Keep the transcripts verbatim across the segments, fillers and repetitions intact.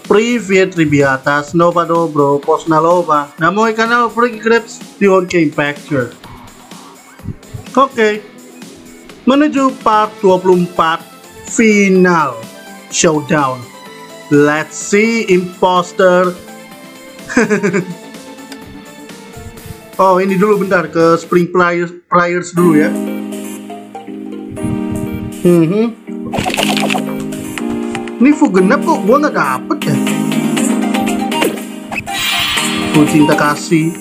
Привет, ребята, снова добро поздороваться на мой канал Freaky Crabs Beyond Game Factor. Oke, menuju part dua puluh empat final showdown. Let's see imposter. Oh, ini dulu bentar ke Spring Players, players dulu ya. Hmm, -hmm. Ini full genap kok gua nggak dapet ya. Full cinta kasih.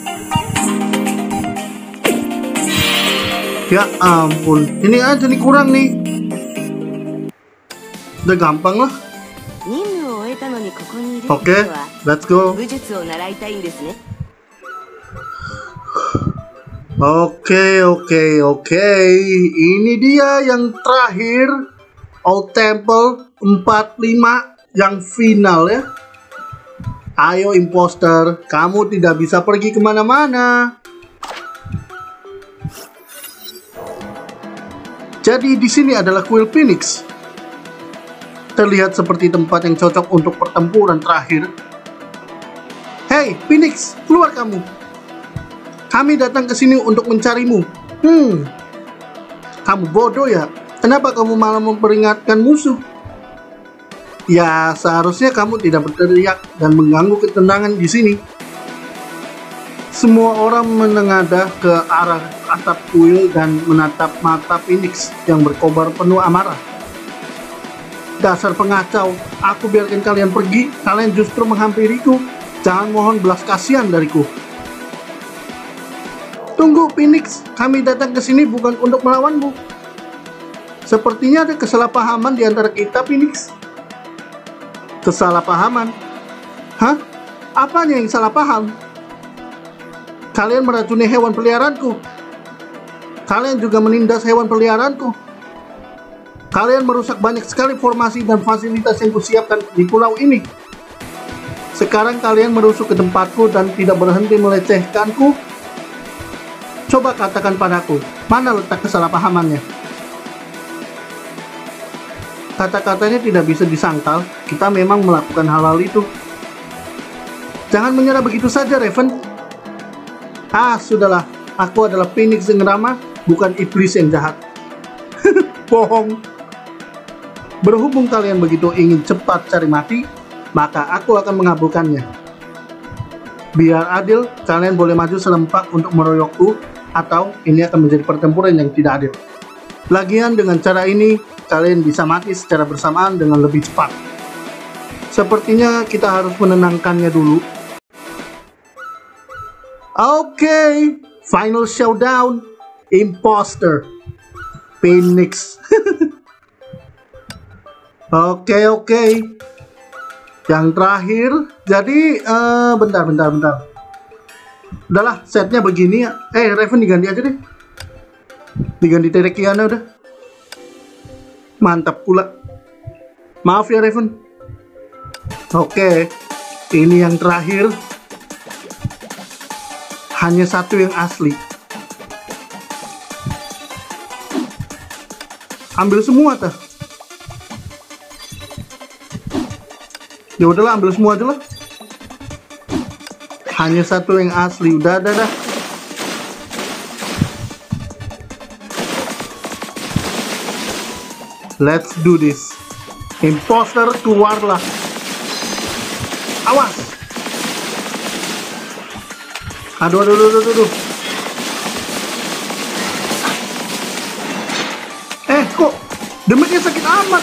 Ya ampun, ini aja nih kurang nih. Udah gampang lah. Oke, okay, let's go. Oke, okay, oke, okay, oke. Okay. Ini dia yang terakhir. Old Temple empat puluh lima yang final ya. Ayo imposter, kamu tidak bisa pergi kemana-mana. Jadi di sini adalah kuil Phoenix. Terlihat seperti tempat yang cocok untuk pertempuran terakhir. Hey Phoenix, keluar kamu. Kami datang ke sini untuk mencarimu. Hmm, kamu bodoh ya? Kenapa kamu malah memperingatkan musuh? Ya, seharusnya kamu tidak berteriak dan mengganggu ketenangan di sini. Semua orang menengadah ke arah atap kuil dan menatap mata Phoenix yang berkobar penuh amarah. Dasar pengacau, aku biarkan kalian pergi, kalian justru menghampiriku. Jangan mohon belas kasihan dariku. Tunggu Phoenix, kami datang ke sini bukan untuk melawanmu. Sepertinya ada kesalahpahaman di antara kita, Phoenix. Kesalahpahaman? Hah? Apanya yang salah paham? Kalian meracuni hewan peliharaanku. Kalian juga menindas hewan peliharaanku. Kalian merusak banyak sekali formasi dan fasilitas yang kusiapkan di pulau ini. Sekarang kalian merusuk ke tempatku dan tidak berhenti melecehkanku. Coba katakan padaku, mana letak kesalahpahamannya? Kata-katanya tidak bisa disangkal, kita memang melakukan hal-hal itu. Jangan menyerah begitu saja, Raven. Ah, sudahlah, aku adalah Phoenix yang ramah, bukan iblis yang jahat. Bohong. Berhubung kalian begitu ingin cepat cari mati, maka aku akan mengabulkannya. Biar adil, kalian boleh maju serempak untuk meroyokku, atau ini akan menjadi pertempuran yang tidak adil. Lagian dengan cara ini, kalian bisa mati secara bersamaan dengan lebih cepat. Sepertinya kita harus menenangkannya dulu. Oke, okay, final showdown. Imposter Phoenix. Oke, okay, oke. Okay. Yang terakhir, jadi uh, bentar, bentar, bentar. Udahlah, setnya begini ya. Eh, Raven diganti aja deh. Diganti Terekiana udah. Mantap pula. Maaf ya Raven. Oke, ini yang terakhir. Hanya satu yang asli. Ambil semua tuh. Ya udahlah, ambil semua aja lah. Hanya satu yang asli. Udah, udah, udah. Let's do this. Imposter, keluarlah. Awas. Aduh, aduh, aduh, aduh, aduh. Eh, kok damage-nya sakit amat.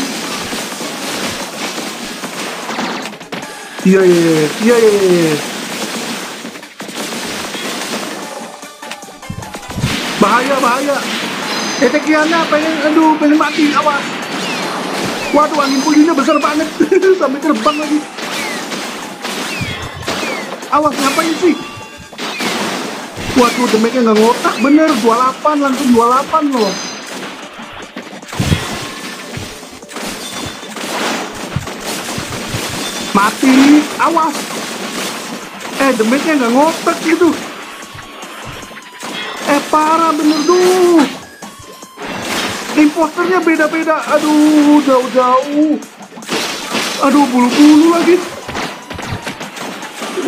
Iya, iya, iya, iya, iya, iya. Bahaya, bahaya. Terekiana pengen, aduh, pengen mati, awas. Waduh, angin pujinya besar banget. Sampai terbang lagi. Awas, ngapain sih? Waduh, damage-nya nggak ngotak, bener. dua puluh delapan, langsung dua puluh delapan loh. Mati, awas. Eh, damage-nya nggak ngotak gitu. Eh, parah bener tuh. Imposternya beda-beda. Aduh, jauh-jauh. Aduh, bulu-bulu lagi.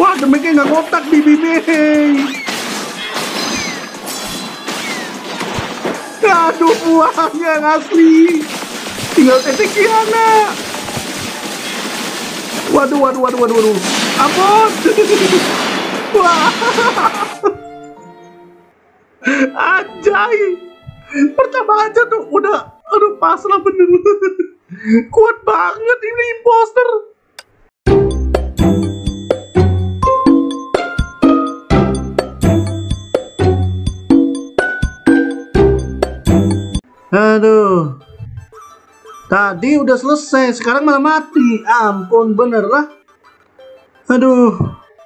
Wah, damage-nya nggak ngotak, Bibi. Aduh, buahnya yang asli. Tinggal tetek Kiana. Waduh, waduh, waduh, waduh, waduh. Ampun. Wah. Anjay. Pertama aja tuh udah, aduh pasrah bener. Kuat banget ini imposter. Aduh. Tadi udah selesai, sekarang malah mati. Ampun, bener lah. Aduh.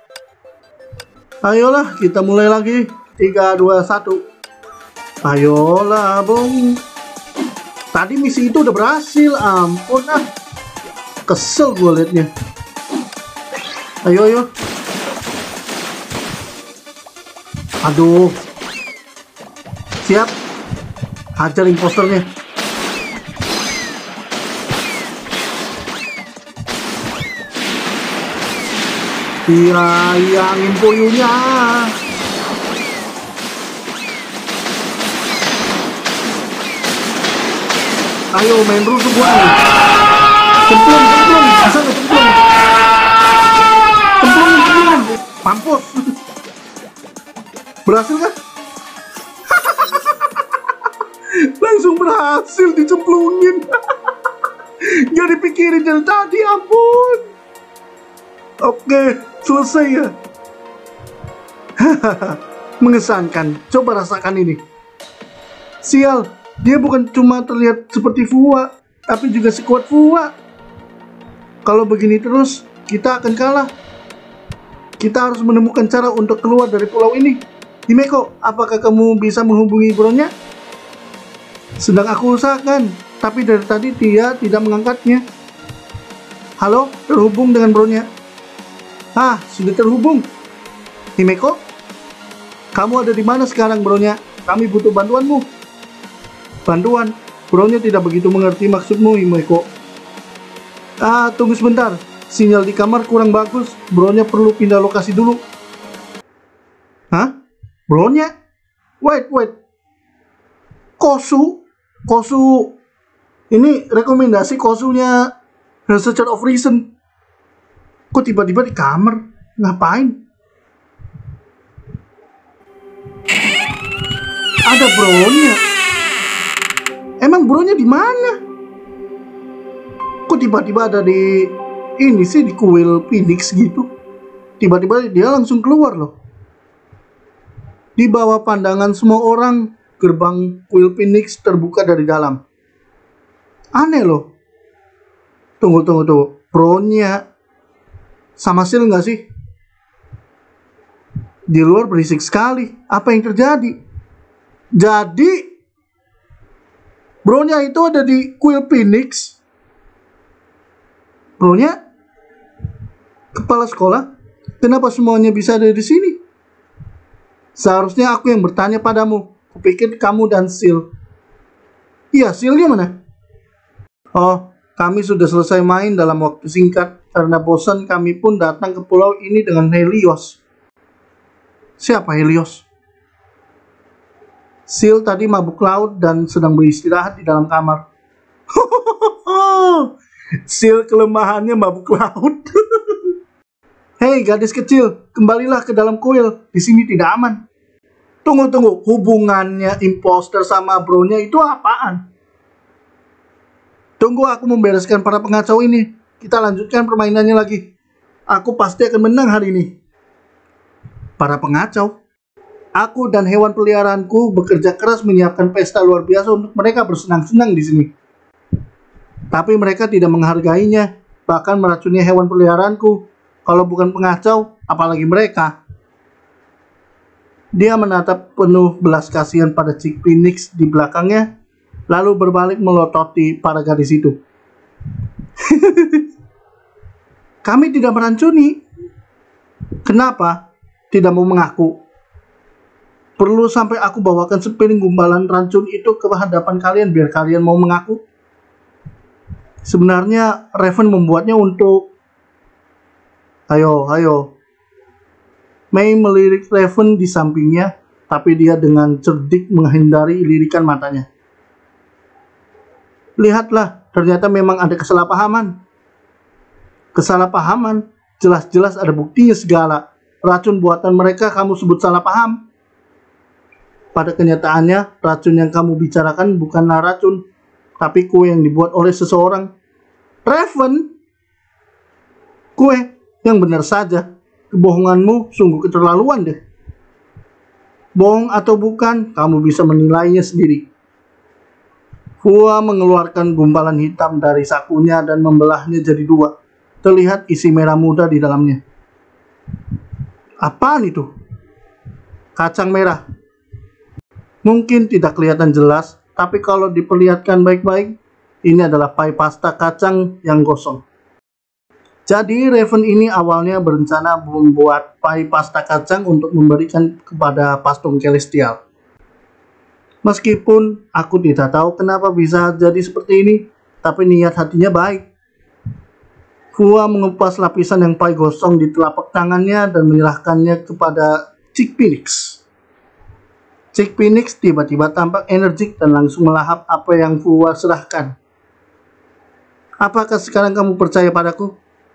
Ayolah, kita mulai lagi. tiga, dua, satu. Ayolah, Bung. Tadi misi itu udah berhasil. Ampun ah. Kesel gue liatnya. Ayo, ayo. Aduh. Siap. Hajar imposternya. Iya, iya, angin puyuhnya. Ayo main rusuk gua nih. Cemplung, cemplung, bisa nggak cemplung? Cemplung, cemplung. Mampus. Berhasil kan? Langsung berhasil dicemplungin. Gak dipikirin dari tadi, ampun. Oke, selesai ya. Mengesankan. Coba rasakan ini. Sial, dia bukan cuma terlihat seperti Fuwa, tapi juga sekuat Fuwa. Kalau begini terus, kita akan kalah. Kita harus menemukan cara untuk keluar dari pulau ini. Himeko, apakah kamu bisa menghubungi Bronya? Sedang aku usahakan, tapi dari tadi dia tidak mengangkatnya. Halo, terhubung dengan Bronya. Ah, sudah terhubung. Himeko, kamu ada di mana sekarang, Bronya? Kami butuh bantuanmu. Bantuan? Bronya tidak begitu mengerti maksudmu, Himeko. Ah, tunggu sebentar. Sinyal di kamar kurang bagus. Bronya perlu pindah lokasi dulu. Hah? Bronya? Wait, wait. Kosu? Kosu? Ini rekomendasi Kosunya Researcher of Reason. Kok tiba-tiba di kamar? Ngapain? Ada Bronya. Emang Bronya di mana? Kok tiba-tiba ada di ini sih, di kuil Phoenix gitu? Tiba-tiba dia langsung keluar loh. Di bawah pandangan semua orang, gerbang kuil Phoenix terbuka dari dalam. Aneh loh. Tunggu, tunggu, tunggu. Bronya sama Sil nggak sih? Di luar berisik sekali. Apa yang terjadi? Jadi Bronya itu ada di kuil Phoenix. Bronya kepala sekolah. Kenapa semuanya bisa ada di sini? Seharusnya aku yang bertanya padamu. Kupikir kamu dan Sil. Iya, Silnya mana? Oh, kami sudah selesai main dalam waktu singkat. Karena bosan, kami pun datang ke pulau ini dengan Helios. Siapa Helios? Sil tadi mabuk laut dan sedang beristirahat di dalam kamar. Sil kelemahannya mabuk laut. Hei gadis kecil, kembalilah ke dalam kuil. Di sini tidak aman. Tunggu, tunggu. Hubungannya imposter sama Bronya itu apaan? Tunggu, aku membereskan para pengacau ini. Kita lanjutkan permainannya lagi. Aku pasti akan menang hari ini. Para pengacau? Aku dan hewan peliharaanku bekerja keras menyiapkan pesta luar biasa untuk mereka bersenang-senang di sini. Tapi mereka tidak menghargainya, bahkan meracuni hewan peliharaanku. Kalau bukan pengacau, apalagi mereka. Dia menatap penuh belas kasihan pada Chick Phoenix di belakangnya, lalu berbalik melototi para gadis itu. Kami tidak merancuni. Kenapa? Tidak mau mengaku. Perlu sampai aku bawakan sepiring gumbalan racun itu ke hadapan kalian biar kalian mau mengaku? Sebenarnya Raven membuatnya untuk... Ayo, ayo. Mei melirik Raven di sampingnya, tapi dia dengan cerdik menghindari lirikan matanya. Lihatlah, ternyata memang ada kesalahpahaman. Kesalahpahaman? Jelas-jelas ada buktinya segala. Racun buatan mereka kamu sebut salah paham. Pada kenyataannya, racun yang kamu bicarakan bukanlah racun, tapi kue yang dibuat oleh seseorang. Raven? Kue? Yang benar saja. Kebohonganmu sungguh keterlaluan deh. Bohong atau bukan, kamu bisa menilainya sendiri. Hua mengeluarkan gumpalan hitam dari sakunya dan membelahnya jadi dua. Terlihat isi merah muda di dalamnya. Apaan itu? Kacang merah. Mungkin tidak kelihatan jelas, tapi kalau diperlihatkan baik-baik, ini adalah pai pasta kacang yang gosong. Jadi Raven ini awalnya berencana membuat pai pasta kacang untuk memberikan kepada patung celestial. Meskipun aku tidak tahu kenapa bisa jadi seperti ini, tapi niat hatinya baik. Hua mengupas lapisan yang pai gosong di telapak tangannya dan menyerahkannya kepada Chick Phoenix. Chick Phoenix tiba-tiba tampak energik dan langsung melahap apa yang Hua serahkan. Apakah sekarang kamu percaya padaku?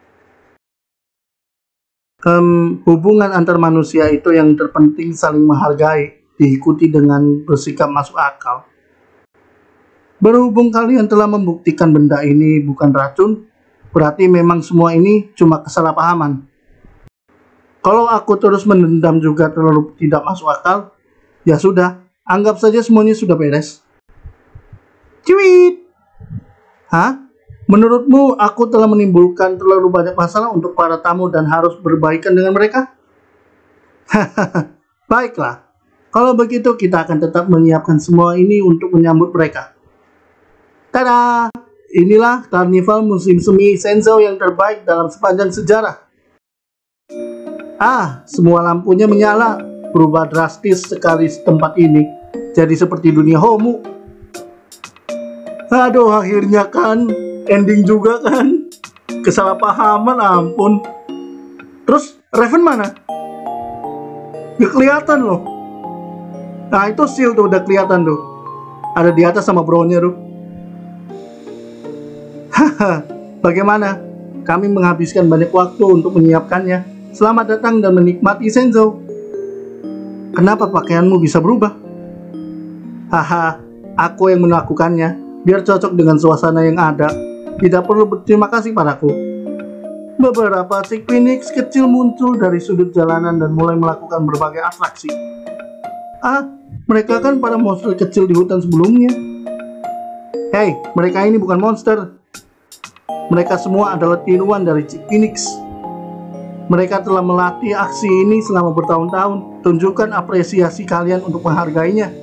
Um, hubungan antar manusia itu yang terpenting saling menghargai, diikuti dengan bersikap masuk akal. Berhubung kalian telah membuktikan benda ini bukan racun, berarti memang semua ini cuma kesalahpahaman. Kalau aku terus mendendam juga terlalu tidak masuk akal, ya sudah, anggap saja semuanya sudah beres. Cuit! Hah? Menurutmu aku telah menimbulkan terlalu banyak masalah untuk para tamu dan harus berbaikan dengan mereka? Hahaha, baiklah. Kalau begitu kita akan tetap menyiapkan semua ini untuk menyambut mereka. Tada! Inilah karnival musim semi Shenzhou yang terbaik dalam sepanjang sejarah. Ah, semua lampunya menyala. Berubah drastis sekali tempat ini. Jadi seperti dunia homo. Aduh, akhirnya kan. Ending juga kan. Kesalahpahaman, ampun. Terus Raven mana? Gak kelihatan loh. Nah itu Seal tuh udah kelihatan tuh. Ada di atas sama bro-nya tuh. Haha, bagaimana? Kami menghabiskan banyak waktu untuk menyiapkannya. Selamat datang dan menikmati Shenzhou. Kenapa pakaianmu bisa berubah? Haha, aku yang melakukannya. Biar cocok dengan suasana yang ada. Tidak perlu berterima kasih padaku. Beberapa Chick Phoenix kecil muncul dari sudut jalanan dan mulai melakukan berbagai atraksi. Ah, mereka kan para monster kecil di hutan sebelumnya. Hei, mereka ini bukan monster. Mereka semua adalah tiruan dari Chick Phoenix. Mereka telah melatih aksi ini selama bertahun-tahun. Tunjukkan apresiasi kalian untuk menghargainya.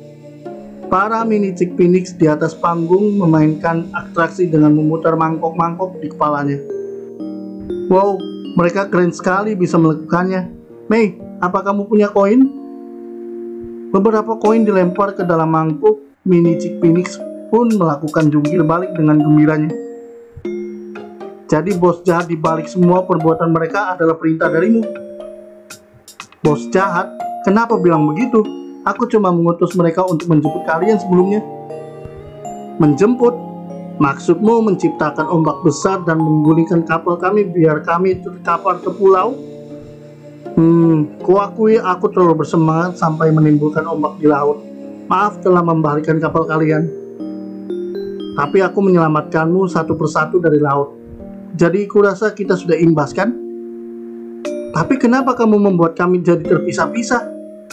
Para mini Chick Phoenix di atas panggung memainkan atraksi dengan memutar mangkok-mangkok di kepalanya. Wow, mereka keren sekali bisa melakukannya. Mei, apa kamu punya koin? Beberapa koin dilempar ke dalam mangkuk. Mini Chick Phoenix pun melakukan jungkir balik dengan gembiranya. Jadi bos jahat di balik semua perbuatan mereka adalah perintah darimu. Bos jahat? Kenapa bilang begitu? Aku cuma mengutus mereka untuk menjemput kalian sebelumnya. Menjemput? Maksudmu menciptakan ombak besar dan menggulingkan kapal kami biar kami terkapar ke pulau? Hmm, kuakui aku terlalu bersemangat sampai menimbulkan ombak di laut. Maaf telah membalikkan kapal kalian. Tapi aku menyelamatkanmu satu persatu dari laut. Jadi kurasa kita sudah imbas kan? Tapi kenapa kamu membuat kami jadi terpisah-pisah?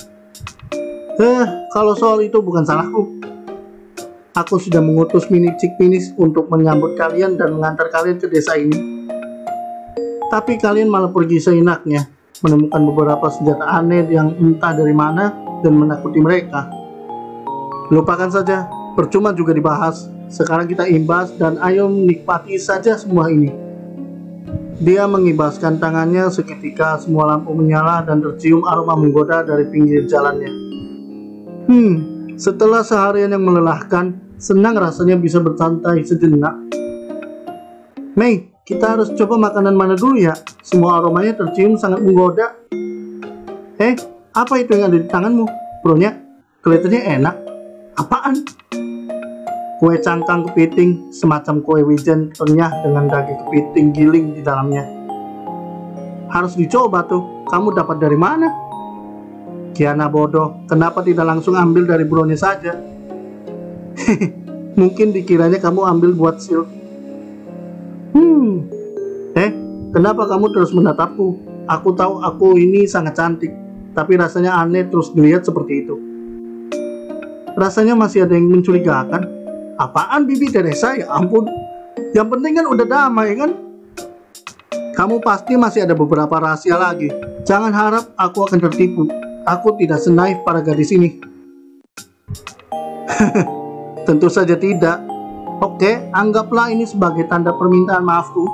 Eh, kalau soal itu bukan salahku. Aku sudah mengutus mini Chick Phoenix untuk menyambut kalian dan mengantar kalian ke desa ini. Tapi kalian malah pergi seenaknya, menemukan beberapa senjata aneh yang entah dari mana dan menakuti mereka. Lupakan saja, percuma juga dibahas. Sekarang kita imbas dan ayo menikmati saja semua ini. Dia mengibaskan tangannya seketika semua lampu menyala dan tercium aroma menggoda dari pinggir jalannya. Hmm, setelah seharian yang melelahkan, senang rasanya bisa bersantai sejenak. Mei, kita harus coba makanan mana dulu ya? Semua aromanya tercium sangat menggoda. Eh, apa itu yang ada di tanganmu? Bronya, kelihatannya enak. Apaan? Kue cangkang kepiting, semacam kue wijen renyah dengan daging kepiting giling di dalamnya. Harus dicoba tuh, kamu dapat dari mana? Kiana bodoh, kenapa tidak langsung ambil dari Bronya saja? Mungkin dikiranya kamu ambil buat sil. Hmm, eh, kenapa kamu terus menatapku? Aku tahu aku ini sangat cantik, tapi rasanya aneh terus dilihat seperti itu. Rasanya masih ada yang mencurigakan. Apaan Bibi Teresa? Ya ampun. Yang penting kan udah damai kan? Kamu pasti masih ada beberapa rahasia lagi. Jangan harap aku akan tertipu. Aku tidak senaif para gadis ini. Tentu saja tidak. Oke, anggaplah ini sebagai tanda permintaan maafku.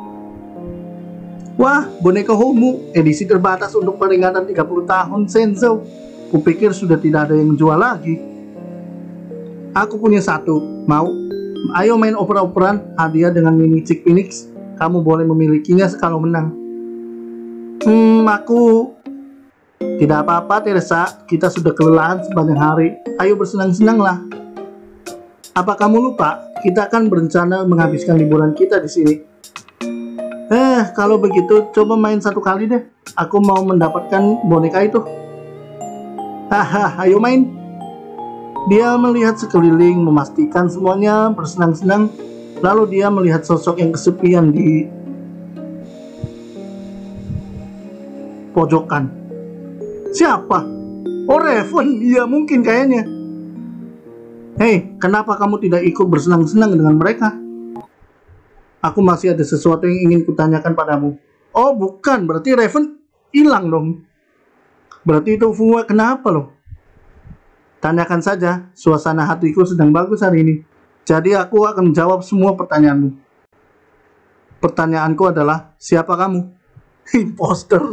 Wah, boneka Homu, edisi terbatas untuk peringatan tiga puluh tahun Senzo. Kupikir sudah tidak ada yang menjual lagi. Aku punya satu, mau? Ayo main oper-operan, hadiah dengan mini Chick Phoenix. Kamu boleh memilikinya kalau menang. Hmm, aku... Tidak apa-apa Teresa, kita sudah kelelahan sepanjang hari. Ayo bersenang-senanglah. Apa kamu lupa? Kita akan berencana menghabiskan liburan kita di sini. Eh, kalau begitu coba main satu kali deh. Aku mau mendapatkan boneka itu. Haha, ayo main. Dia melihat sekeliling, memastikan semuanya bersenang-senang. Lalu dia melihat sosok yang kesepian di pojokan. Siapa? Oh, Raven. Iya, mungkin kayaknya. Hei, kenapa kamu tidak ikut bersenang-senang dengan mereka? Aku masih ada sesuatu yang ingin kutanyakan padamu. Oh, bukan. Berarti Raven hilang dong. Berarti itu Fua kenapa loh? Tanyakan saja, suasana hatiku sedang bagus hari ini. Jadi aku akan menjawab semua pertanyaanmu. Pertanyaanku adalah, siapa kamu? Imposter.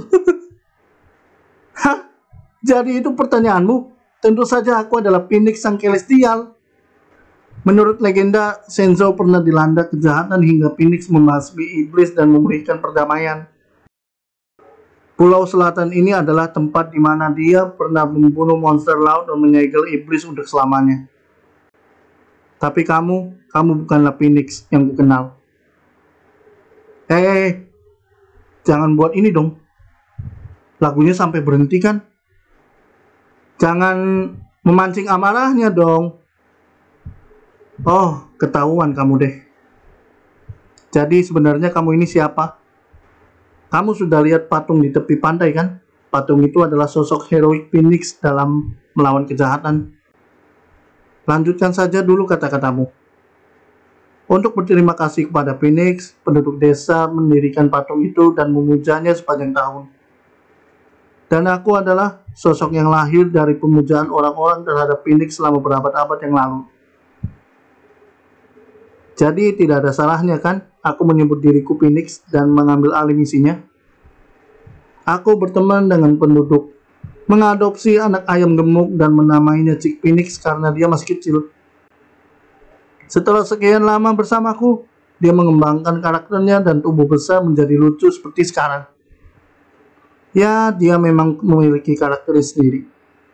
Hah? Jadi itu pertanyaanmu? Tentu saja aku adalah Phoenix Sang Celestial. Menurut legenda, Senzo pernah dilanda kejahatan hingga Phoenix membasmi iblis dan memberikan perdamaian. Pulau Selatan ini adalah tempat di mana dia pernah membunuh monster laut dan menyegel iblis untuk selamanya. Tapi kamu, kamu bukanlah Phoenix yang kukenal. Eh, hey, jangan buat ini dong. Lagunya sampai berhenti kan? Jangan memancing amarahnya dong. Oh, ketahuan kamu deh. Jadi sebenarnya kamu ini siapa? Kamu sudah lihat patung di tepi pantai kan? Patung itu adalah sosok heroik Phoenix dalam melawan kejahatan. Lanjutkan saja dulu kata-katamu. Untuk berterima kasih kepada Phoenix, penduduk desa mendirikan patung itu dan memujanya sepanjang tahun. Dan aku adalah sosok yang lahir dari pemujaan orang-orang terhadap Phoenix selama berabad-abad yang lalu. Jadi tidak ada salahnya kan aku menyebut diriku Phoenix dan mengambil alih misinya. Aku berteman dengan penduduk, mengadopsi anak ayam gemuk dan menamainya Chick Phoenix karena dia masih kecil. Setelah sekian lama bersamaku, dia mengembangkan karakternya dan tumbuh besar menjadi lucu seperti sekarang. Ya, dia memang memiliki karakter sendiri.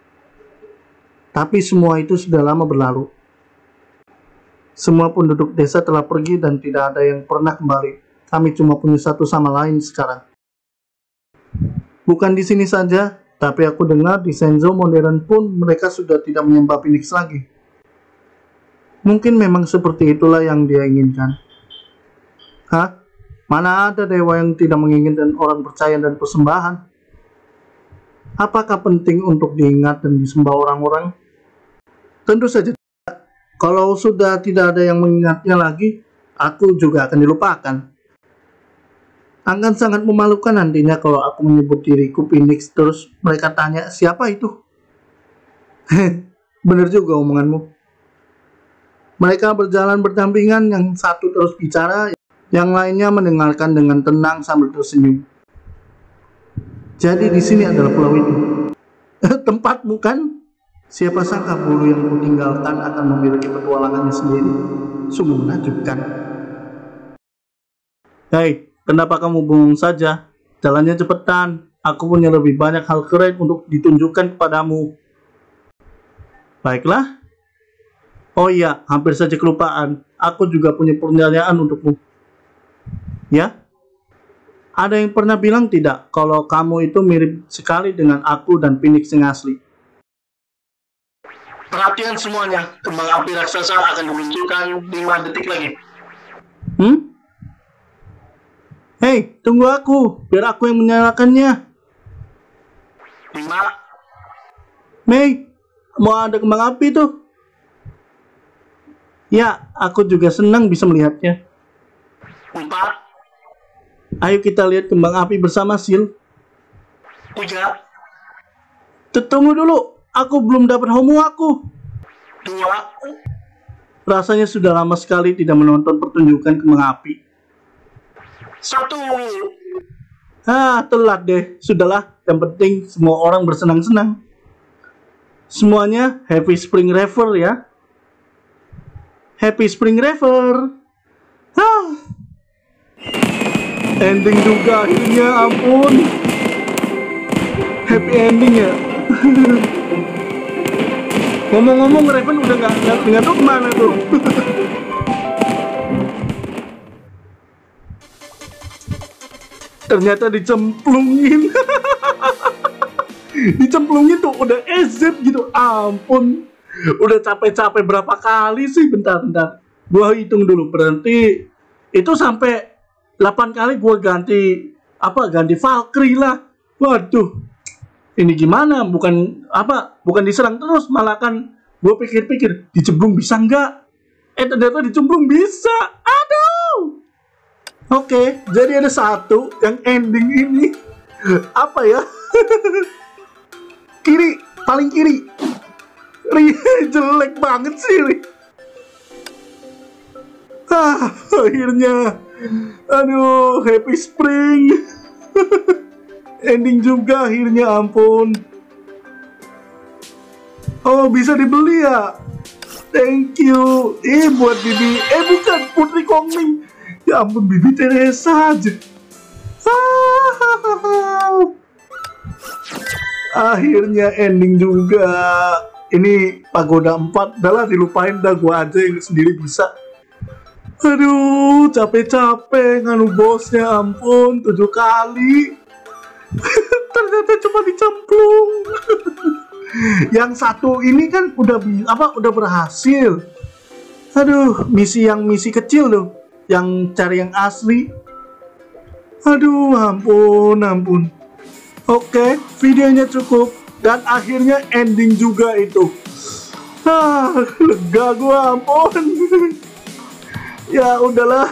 Tapi semua itu sudah lama berlalu. Semua penduduk desa telah pergi dan tidak ada yang pernah kembali. Kami cuma punya satu sama lain sekarang. Bukan di sini saja, tapi aku dengar di Senzo modern pun mereka sudah tidak menyembah Phoenix lagi. Mungkin memang seperti itulah yang dia inginkan. Hah? Mana ada dewa yang tidak menginginkan orang percaya dan persembahan? Apakah penting untuk diingat dan disembah orang-orang? Tentu saja. Kalau sudah tidak ada yang mengingatnya lagi, aku juga akan dilupakan. Akan sangat memalukan nantinya kalau aku menyebut diriku Phoenix terus mereka tanya siapa itu. Bener juga omonganmu. Mereka berjalan berdampingan, yang satu terus bicara, yang lainnya mendengarkan dengan tenang sambil tersenyum. Jadi di sini adalah pulau itu. Tempatmu kan? Siapa sangka bulu yang kutinggalkan akan memiliki petualangannya sendiri. Sungguh menakjubkan. Hei, kenapa kamu bengong saja? Jalannya cepetan. Aku punya lebih banyak hal keren untuk ditunjukkan kepadamu. Baiklah. Oh iya, hampir saja kelupaan. Aku juga punya pertanyaan untukmu. Ya? Ada yang pernah bilang tidak kalau kamu itu mirip sekali dengan aku dan Phoenix yang asli? Perhatian semuanya, kembang api raksasa akan dimunculkan lima detik lagi. Hmm? Hei, tunggu aku, biar aku yang menyalakannya. lima. Mei, mau ada kembang api tuh? Ya, aku juga senang bisa melihatnya. Empat. Ayo kita lihat kembang api bersama, Sil. Tiga. Tunggu dulu, aku belum dapat homo aku. Dua. Rasanya sudah lama sekali tidak menonton pertunjukan kembang api. Satu. Ah, telat deh. Sudahlah, yang penting semua orang bersenang-senang. Semuanya Happy Spring Rever ya. Happy Spring Rever. Ah. Ending juga akhirnya, ampun. Happy ending ya. Ngomong-ngomong, Raven udah nggak nggak tahu kemana tuh. Ternyata dicemplungin. Dicemplungin tuh udah E Z gitu, ampun. Udah capek-capek berapa kali sih? Bentar-bentar, gua hitung dulu. Berarti itu sampai delapan kali gua ganti apa? Ganti Valkyrie lah. Waduh, ini gimana? Bukan apa? Bukan diserang terus, malah kan gua pikir-pikir dicemplung bisa nggak? Eh ternyata dicemplung bisa. Aduh. Oke, jadi ada satu yang ending ini apa ya? Kiri, paling kiri. Jelek banget sih. Ah, akhirnya. Aduh, Happy Spring. Ending juga akhirnya, ampun. Oh, bisa dibeli ya? Thank you. Eh, buat Bibi. Eh, bukan, Putri Kongling. Ya ampun, Bibi Teresa aja. Ah, akhirnya ending juga. Ini Pagoda empat, udah lah dilupain dah, gua aja yang sendiri bisa. Aduh, capek-capek nganu bosnya, ampun, tujuh kali. Ternyata cuma dicemplung. Yang satu ini kan udah apa? Udah berhasil. Aduh, misi yang misi kecil loh, yang cari yang asli. Aduh, ampun, ampun. Oke, videonya cukup. Dan akhirnya ending juga itu. Ah, lega gua, ampun. Ya udahlah.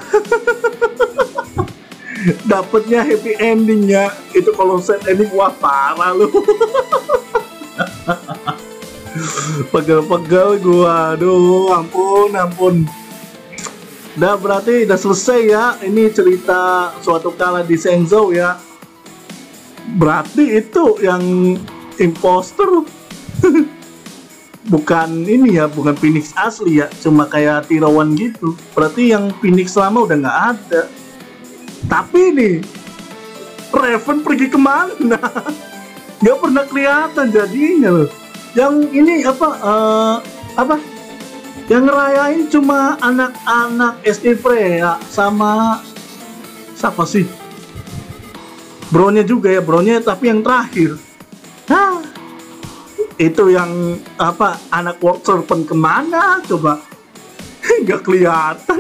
Dapatnya happy endingnya. Itu kalau set ending, wah parah lu. Pegal-pegal gua. Aduh, ampun, ampun. Udah berarti udah selesai ya. Ini cerita suatu kala di Shenzhou ya. Berarti itu yang imposter. Bukan ini ya, bukan Phoenix asli ya, cuma kayak tiruan gitu. Berarti yang Phoenix lama udah nggak ada. Tapi nih, Raven pergi kemana? Nggak pernah kelihatan jadinya loh. Yang ini apa? Uh, apa? Yang ngerayain cuma anak-anak S D Freya sama siapa sih? Bro-nya juga ya, bro-nya tapi yang terakhir. Hah, itu yang apa, anak World Serpent kemana coba? Nggak kelihatan.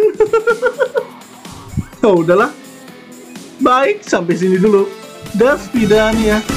Oh udahlah, baik sampai sini dulu. Das, ya.